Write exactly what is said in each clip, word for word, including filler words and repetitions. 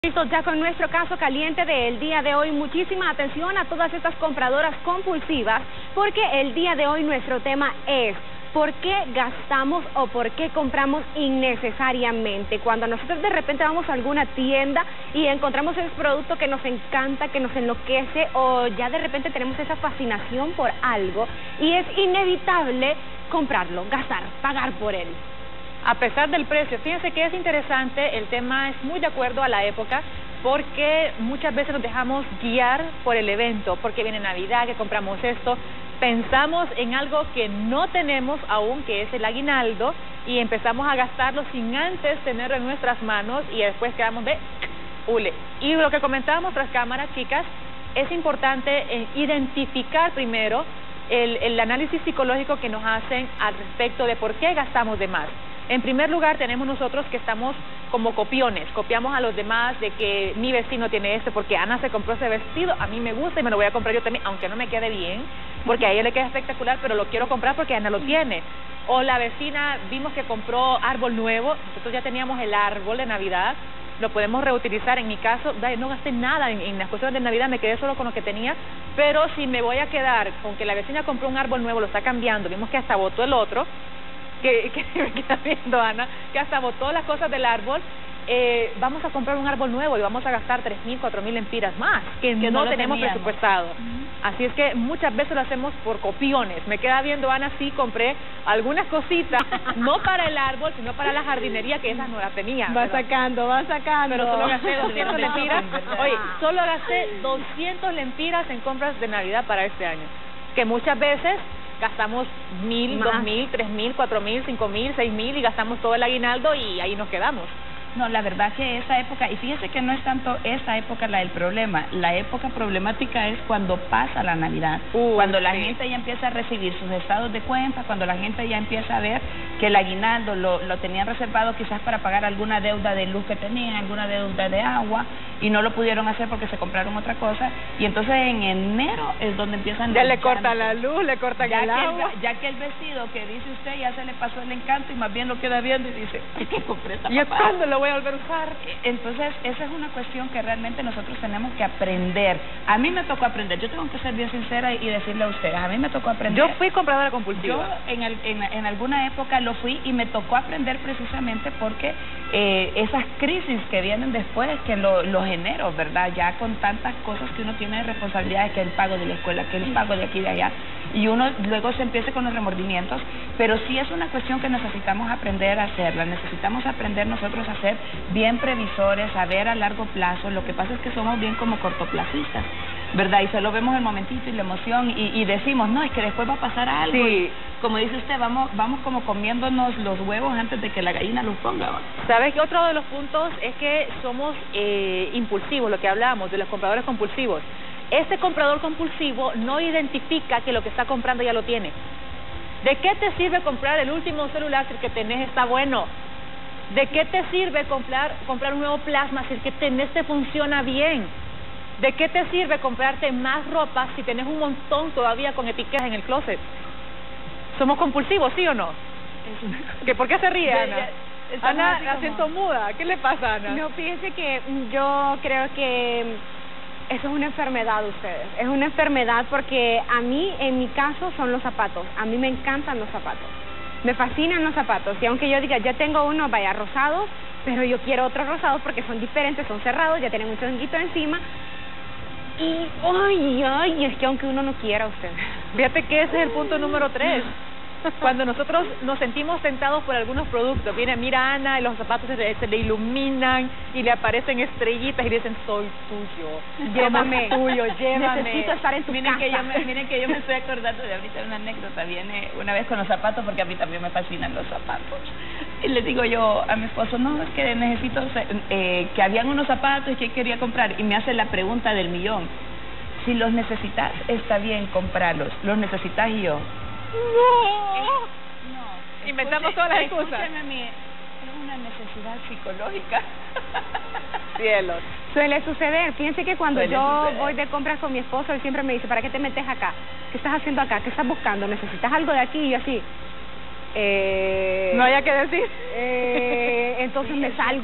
Listo, ya con nuestro caso caliente del día de hoy, muchísima atención a todas estas compradoras compulsivas, porque el día de hoy nuestro tema es ¿por qué gastamos o por qué compramos innecesariamente? Cuando nosotros de repente vamos a alguna tienda y encontramos ese producto que nos encanta, que nos enloquece, o ya de repente tenemos esa fascinación por algo y es inevitable comprarlo, gastar, pagar por él. A pesar del precio, fíjense que es interesante, el tema es muy de acuerdo a la época, porque muchas veces nos dejamos guiar por el evento, porque viene Navidad, que compramos esto, pensamos en algo que no tenemos aún, que es el aguinaldo, y empezamos a gastarlo sin antes tenerlo en nuestras manos, y después quedamos de hule. Y lo que comentábamos tras cámaras, chicas, es importante eh, identificar primero el, el análisis psicológico que nos hacen al respecto de por qué gastamos de más. En primer lugar, tenemos nosotros que estamos como copiones, copiamos a los demás de que mi vecino tiene este porque Ana se compró ese vestido, a mí me gusta y me lo voy a comprar yo también, aunque no me quede bien, porque a ella le queda espectacular, pero lo quiero comprar porque Ana lo tiene. O la vecina, vimos que compró árbol nuevo, nosotros ya teníamos el árbol de Navidad, lo podemos reutilizar. En mi caso, no gasté nada en, en las cuestiones de Navidad, me quedé solo con lo que tenía, pero si me voy a quedar con que la vecina compró un árbol nuevo, lo está cambiando, vimos que hasta botó el otro, que, que me queda viendo Ana, que hasta botó las cosas del árbol, eh, vamos a comprar un árbol nuevo y vamos a gastar tres mil, cuatro mil lempiras más, que, que no, no tenemos teníamos. presupuestado. Uh-huh. Así es que muchas veces lo hacemos por copiones. Me queda viendo Ana, sí, compré algunas cositas, no para el árbol, sino para la jardinería, que esas no las tenía. Va pero, sacando, va sacando. Pero solo gasté doscientas lempiras. Oye, solo gasté doscientas lempiras en compras de Navidad para este año, que muchas veces gastamos mil, dos mil, tres mil, cuatro mil, cinco mil, seis mil y gastamos todo el aguinaldo y ahí nos quedamos. No, la verdad que esa época, y fíjese que no es tanto esa época la del problema, la época problemática es cuando pasa la Navidad, uh, cuando la sí. gente ya empieza a recibir sus estados de cuenta, cuando la gente ya empieza a ver que el aguinaldo lo, lo tenían reservado quizás para pagar alguna deuda de luz que tenían, alguna deuda de agua, y no lo pudieron hacer porque se compraron otra cosa, y entonces en enero es donde empiezan... Ya le cortan la luz, le cortan ya el que agua. El, ya que el vestido que dice usted ya se le pasó el encanto y más bien lo queda viendo y dice, ay, que compré esta ¿Y cuándo lo voy a volver a usar? Entonces, esa es una cuestión que realmente nosotros tenemos que aprender. A mí me tocó aprender, yo tengo que ser bien sincera y decirle a ustedes, a mí me tocó aprender. Yo fui compradora compulsiva. Yo en, el, en, en alguna época lo fui y me tocó aprender precisamente porque eh, esas crisis que vienen después, que lo, lo genero, ¿verdad? Ya con tantas cosas que uno tiene de responsabilidades, que el pago de la escuela, que el pago de aquí y de allá, y uno luego se empieza con los remordimientos, pero sí es una cuestión que necesitamos aprender a hacerla, necesitamos aprender nosotros a ser bien previsores, a ver a largo plazo. Lo que pasa es que somos bien como cortoplacistas, ¿verdad? Y solo vemos el momentito y la emoción y, y decimos, no, es que después va a pasar algo. Sí. Y como dice usted, vamos vamos como comiéndonos los huevos antes de que la gallina los ponga. ¿Sabes qué? Otro de los puntos es que somos eh, impulsivos, lo que hablábamos de los compradores compulsivos. Este comprador compulsivo no identifica que lo que está comprando ya lo tiene. ¿De qué te sirve comprar el último celular si el que tenés está bueno? ¿De qué te sirve comprar comprar un nuevo plasma si el que tenés te funciona bien? ¿De qué te sirve comprarte más ropa si tenés un montón todavía con etiquetas en el closet? ¿Somos compulsivos, sí o no? Es una... ¿Que ¿Por qué se ríe, Ana? Ya, ya, Ana, la siento como... muda. ¿Qué le pasa, Ana? No, fíjense que yo creo que eso es una enfermedad de ustedes. Es una enfermedad porque a mí, en mi caso, son los zapatos. A mí me encantan los zapatos. Me fascinan los zapatos, y aunque yo diga, ya tengo unos, vaya, rosados, pero yo quiero otros rosados porque son diferentes, son cerrados, ya tienen un chonguito encima, y, ay, ay, es que aunque uno no quiera, usted. Fíjate que ese es el punto número tres. Cuando nosotros nos sentimos tentados por algunos productos, viene, mira Ana, y los zapatos se, se le iluminan y le aparecen estrellitas y dicen, soy tuyo, llévame, tuyo, llévame. Necesito estar en tu miren casa. Que yo me, miren que yo me estoy acordando de ahorita una anécdota, viene una vez con los zapatos, porque a mí también me fascinan los zapatos. Y le digo yo a mi esposo, no, es que necesito, eh, que habían unos zapatos y que quería comprar, y me hace la pregunta del millón, si los necesitas, está bien comprarlos, los necesitas, y yo... No, eh, no. Inventamos todas las excusas. Escúcheme a mí, es una necesidad psicológica. Cielos. Suele suceder. Fíjense que cuando Suele yo suceder. voy de compras con mi esposo, él siempre me dice, ¿para qué te metes acá? ¿Qué estás haciendo acá? ¿Qué estás buscando? ¿Necesitas algo de aquí? Y yo así, eh... no haya que decir. Eh, entonces me salgo.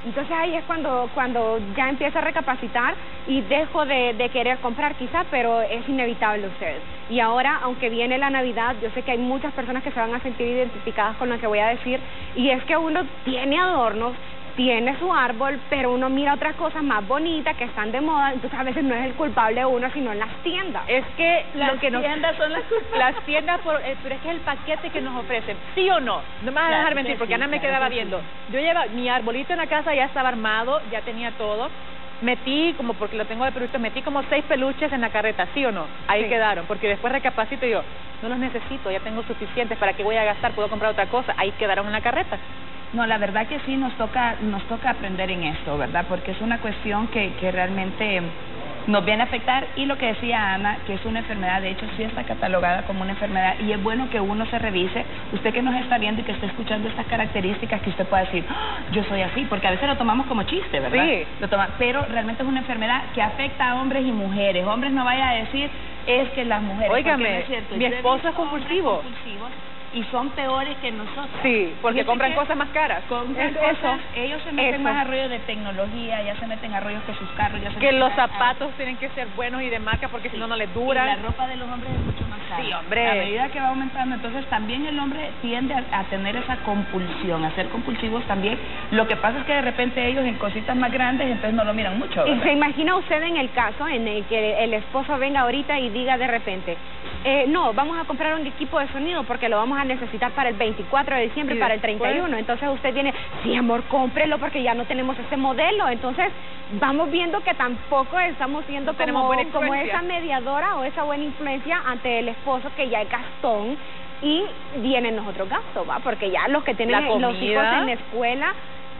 Entonces ahí es cuando cuando ya empiezo a recapacitar y dejo de, de querer comprar quizás, pero es inevitable ustedes. Y ahora, aunque viene la Navidad, yo sé que hay muchas personas que se van a sentir identificadas con lo que voy a decir, y es que uno tiene adornos, tiene su árbol, pero uno mira otras cosas más bonitas que están de moda, entonces a veces no es el culpable uno, sino en las tiendas. Es que las lo que nos, tiendas son las culpables. Las tiendas, por, eh, pero es que es el paquete que nos ofrecen, ¿sí o no? No me vas a Claro dejar mentir, que porque sí, Ana me claro quedaba que viendo. sí. Yo llevaba, mi arbolito en la casa ya estaba armado, ya tenía todo. Metí, como porque lo tengo de peluches, metí como seis peluches en la carreta, ¿sí o no? Ahí Sí. quedaron, porque después recapacito y yo, no los necesito, ya tengo suficientes, ¿para qué voy a gastar? Puedo comprar otra cosa, ahí quedaron en la carreta. No, la verdad que sí nos toca nos toca aprender en esto, ¿verdad? Porque es una cuestión que, que realmente nos viene a afectar, y lo que decía Ana, que es una enfermedad, de hecho sí está catalogada como una enfermedad, y es bueno que uno se revise. Usted que nos está viendo y que está escuchando estas características, que usted pueda decir, ¡oh, yo soy así! Porque a veces lo tomamos como chiste, ¿verdad? Sí. Lo toma, pero realmente es una enfermedad que afecta a hombres y mujeres. Hombres no vaya a decir, es que las mujeres... Óigame, porque no es cierto. mi Yo he esposo visto es compulsivo. hombres compulsivos y son peores que nosotros. Sí, porque Fíjate compran que cosas más caras. compran Es- cosas, eso, ellos se meten eso. más a rollos de tecnología, ya se meten a rollos que sus carros, ya se Que meten los a- a- zapatos tienen que ser buenos y de marca, porque si no, no les duran. Y la ropa de los hombres es mucho más cara. Sí, hombre. A medida que va aumentando, entonces también el hombre tiende a, a tener esa compulsión, a ser compulsivos también. Lo que pasa es que de repente ellos en cositas más grandes, entonces no lo miran mucho, Y ¿verdad? se imagina usted en el caso en el que el esposo venga ahorita y diga de repente, eh, no, vamos a comprar un equipo de sonido porque lo vamos a necesitar para el veinticuatro de diciembre, Y para el después- treinta y uno. Entonces usted viene, sí amor, cómprelo porque ya no tenemos ese modelo. Entonces vamos viendo que tampoco estamos siendo No tenemos como, buena como influencia. esa mediadora o esa buena influencia ante el esposo que ya es gastón, y vienen los otros gastos, ¿va? Porque ya los que tienen La los hijos comida. en la escuela,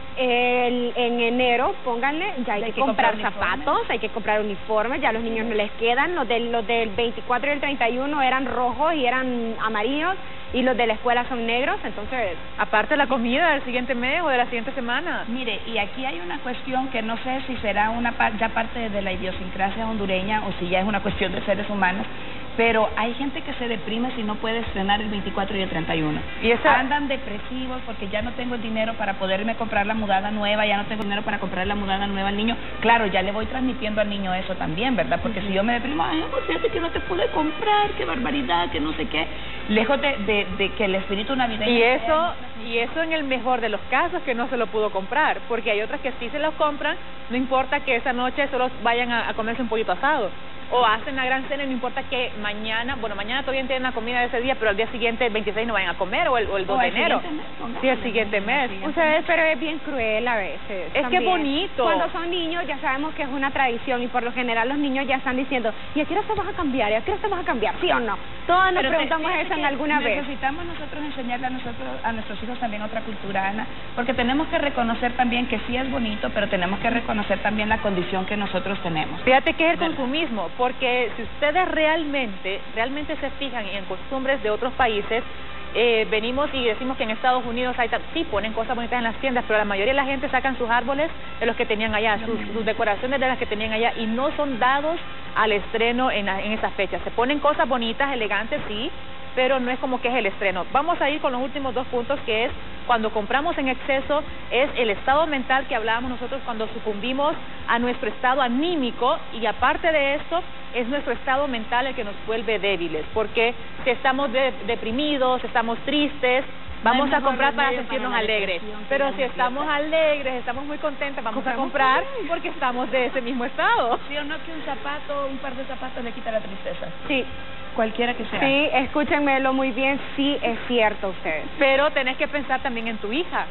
el- en enero, pónganle, ya hay, Ya hay que, que comprar, comprar uniformes. zapatos, hay que comprar uniformes, ya a los niños no les quedan, los del, los del veinticuatro y el treinta y uno eran rojos y eran amarillos, y los de la escuela son negros, entonces... Aparte la comida del siguiente mes o de la siguiente semana. Mire, y aquí hay una cuestión que no sé si será una par- ya parte de la idiosincrasia hondureña o si ya es una cuestión de seres humanos, pero hay gente que se deprime si no puede estrenar el veinticuatro y el treinta y uno. Y esa- Andan depresivos porque ya no tengo el dinero para poderme comprar la mudada nueva, ya no tengo dinero para comprar la mudada nueva al niño. Claro, ya le voy transmitiendo al niño eso también, ¿verdad? Porque si yo me deprimo, ay, amor, fíjate que no te pude comprar, qué barbaridad, que no sé qué. Lejos de, de, de que el espíritu navideño... Y sea- eso, y eso en el mejor de los casos que no se lo pudo comprar, porque hay otras que sí se los compran, no importa que esa noche solo vayan a, a comerse un pollito asado, o hacen la gran cena y no importa que mañana, bueno, mañana todavía tienen la comida de ese día, pero al día siguiente, el veintiséis, no vayan a comer, o el, o el dos O de al enero. siguiente mes, pongámosle. Sí, el siguiente mes. Ustedes, pero es bien cruel a veces. Es que también. es bonito. Cuando son niños ya sabemos que es una tradición, y por lo general los niños ya están diciendo, ¿y a qué hora te vas a cambiar? ¿Y a qué hora te vas a cambiar? ¿Sí o no? Todos nos Pero te- preguntamos fíjate eso en que alguna vez. Necesitamos nosotros enseñarle a nosotros, a nuestros hijos también otra cultura, Ana, porque tenemos que reconocer también que sí es bonito, pero tenemos que reconocer también la condición que nosotros tenemos. Fíjate que es el ¿Verdad? consumismo, porque si ustedes realmente, realmente se fijan en costumbres de otros países, eh, venimos y decimos que en Estados Unidos hay, ta- sí ponen cosas bonitas en las tiendas, pero la mayoría de la gente sacan sus árboles de los que tenían allá, sus, sus decoraciones de las que tenían allá, y no son dados al estreno en, la- en esas fechas. Se ponen cosas bonitas, elegantes, sí, pero no es como que es el estreno. Vamos a ir con los últimos dos puntos, que es cuando compramos en exceso, es el estado mental que hablábamos nosotros cuando sucumbimos a nuestro estado anímico, y aparte de esto, es nuestro estado mental el que nos vuelve débiles, porque si estamos de- deprimidos, estamos tristes, vamos No hay a comprar mejor para remedio sentirnos para la alegres, depresión que pero la si limpieza. estamos alegres, estamos muy contentos, vamos a Compramos comprar también. porque estamos de ese mismo estado. ¿Sí o no que un zapato, un par de zapatos le quita la tristeza? Sí, Cualquiera que sea. sí, escúchenmelo muy bien, sí es cierto ustedes. Pero tenés que pensar también en tu hija.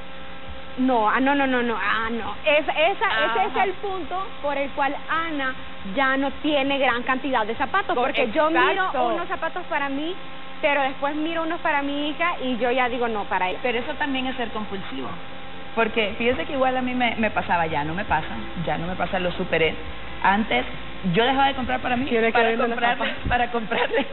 No, ah, no, no, no, no, ah, no. Esa, esa, ese es Ajá. el punto por el cual Ana ya no tiene gran cantidad de zapatos, Co- porque yo miro exacto. unos zapatos para mí, pero después miro unos para mi hija y yo ya digo no, para ella. Pero eso también es ser compulsivo. Porque fíjese que igual a mí me, me pasaba, ya no me pasa, ya no me pasa, lo superé. Antes yo dejaba de comprar para mí, Yo le quedé para viendo las comprarle, papas. para comprarle,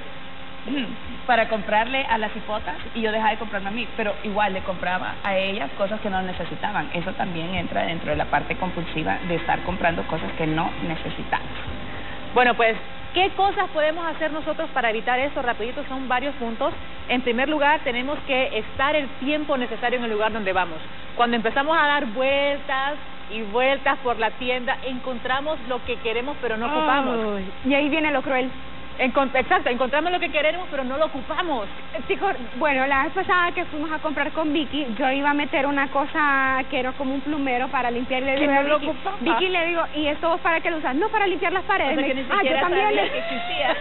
para comprarle a las hipotas, y yo dejaba de comprarme a mí, pero igual le compraba a ellas cosas que no necesitaban. Eso también entra dentro de la parte compulsiva de estar comprando cosas que no necesitamos. Bueno, pues ¿Qué cosas podemos hacer nosotros para evitar eso? Rapidito, son varios puntos. En primer lugar, tenemos que estar el tiempo necesario en el lugar donde vamos. Cuando empezamos a dar vueltas y vueltas por la tienda, encontramos lo que queremos pero no ocupamos. Ay, y ahí viene lo cruel. Encont Exacto, encontramos lo que queremos pero no lo ocupamos. Chicos, bueno, la vez pasada que fuimos a comprar con Vicky, yo iba a meter una cosa que era como un plumero para limpiar, y le digo Que no a lo Vicky, ocupaba. Vicky le digo, ¿y esto para qué lo usas? No, para limpiar las paredes. O sea, que Me- ni ah, yo siquiera también. sabía que existía.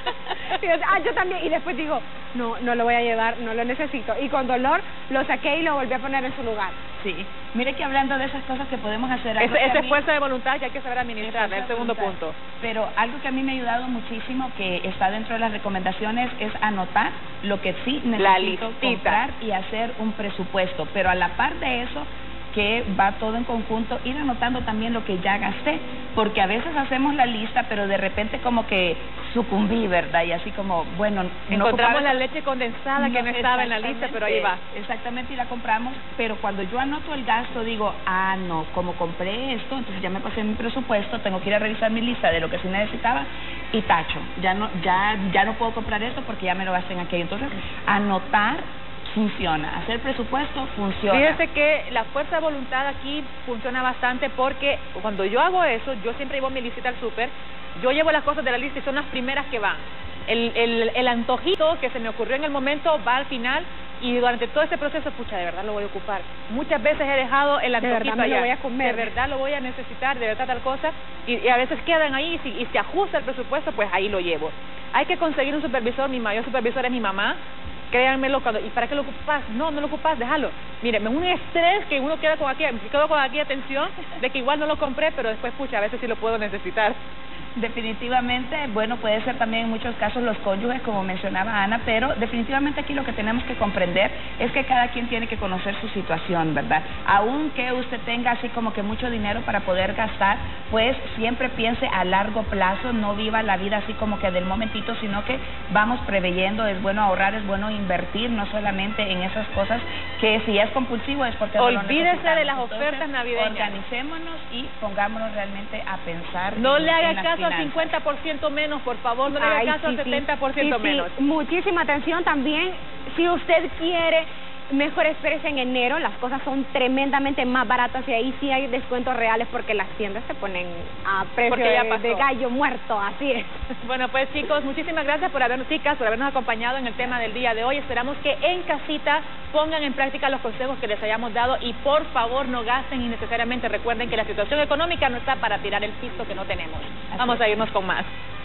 Y yo, ah, yo también. Y después digo, no, no lo voy a llevar, no lo necesito. Y con dolor lo saqué y lo volví a poner en su lugar. Sí, mire que hablando de esas cosas que podemos hacer... algo Ese, que a ese es mí- fuerza de voluntad que hay que saber administrar, el segundo Voluntad. punto. Pero algo que a mí me ha ayudado muchísimo, que está dentro de las recomendaciones, es anotar lo que sí La necesito listita. comprar y hacer un presupuesto. Pero a la par de eso, que va todo en conjunto, ir anotando también lo que ya gasté, porque a veces hacemos la lista, pero de repente como que sucumbí, ¿verdad? Y así como, bueno... no Encontramos ocupaba- la leche condensada que no estaba en la lista, pero ahí va. Exactamente, y la compramos, pero cuando yo anoto el gasto digo, ah, no, como compré esto, entonces ya me pasé mi presupuesto, tengo que ir a revisar mi lista de lo que sí necesitaba y tacho, ya no ya ya no puedo comprar esto porque ya me lo gasté en aquello. Entonces, anotar funciona, hacer presupuesto funciona. Fíjese que la fuerza de voluntad aquí funciona bastante porque cuando yo hago eso, yo siempre llevo mi lista al súper, yo llevo las cosas de la lista y son las primeras que van. El, el, el antojito que se me ocurrió en el momento va al final y durante todo este proceso, pucha, de verdad lo voy a ocupar. Muchas veces he dejado el De antojito verdad me lo allá. voy a comer. De verdad lo voy a necesitar, de verdad tal cosa, y, y a veces quedan ahí y si, y si ajusta el presupuesto, pues ahí lo llevo. Hay que conseguir un supervisor, mi mayor supervisor es mi mamá. Créanmelo, cuando, ¿y para qué lo ocupas? No, no lo ocupas, déjalo. Mire, es un estrés que uno queda con aquí, quedo con aquí atención de que igual no lo compré, pero después, pucha, a veces sí lo puedo necesitar. Definitivamente, bueno, puede ser también en muchos casos los cónyuges, como mencionaba Ana, pero definitivamente aquí lo que tenemos que comprender es que cada quien tiene que conocer su situación, ¿verdad? Aunque usted tenga así como que mucho dinero para poder gastar, pues siempre piense a largo plazo, no viva la vida así como que del momentito, sino que vamos preveyendo, es bueno ahorrar, es bueno invertir, no solamente en esas cosas que si es compulsivo es porque no lo Olvídese necesitamos. de las Entonces, ofertas navideñas. Organicémonos y pongámonos realmente a pensar. No en- le en haga las caso al finanzas. cincuenta por ciento menos, por favor, no le haga Ay, caso sí, al sí. setenta por ciento Sí, sí. menos. Muchísima atención también. Si usted quiere, mejor espérese en enero. Las cosas son tremendamente más baratas y ahí sí hay descuentos reales porque las tiendas se ponen a precio Porque ya de, pasó. de gallo muerto. Así es. Bueno, pues chicos, muchísimas gracias por habernos, chicas, por habernos acompañado en el tema del día de hoy. Esperamos que en casita pongan en práctica los consejos que les hayamos dado y por favor no gasten innecesariamente. Recuerden que la situación económica no está para tirar el piso que no tenemos. Vamos a irnos con más.